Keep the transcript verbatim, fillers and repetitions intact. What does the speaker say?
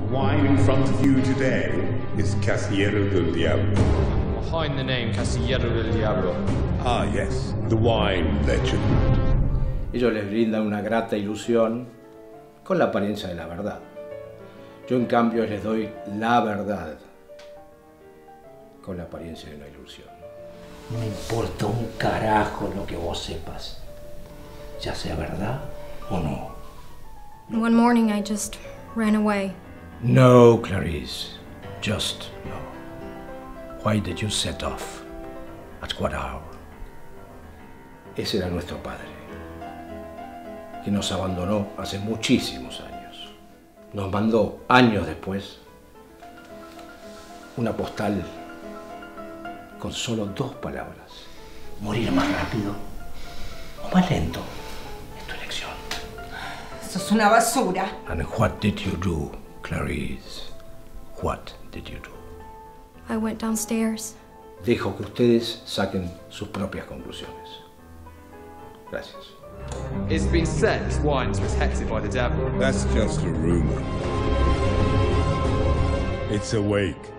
The wine in front of you today is Casillero del Diablo. Behind the name Casillero del Diablo. Ah, yes, the wine legend. Ellos les brindan una grata ilusión con la apariencia de la verdad. Yo, en cambio, les doy la verdad con la apariencia de una ilusión. No importa un carajo lo que vos sepas, ya sea verdad o no. One morning I just ran away. No, Clarice, just no. Why did you set off? At what hour? Ese era nuestro padre, que nos abandonó hace muchísimos años. Nos mandó años después una postal con solo dos palabras. Morir más rápido o más lento es tu elección. Eso es una basura. And what did you do, Clarice? What did you do? I went downstairs. Dejo que ustedes saquen sus propias conclusiones. Gracias. It's been said this wine's protected by the devil. That's just a rumor. It's awake.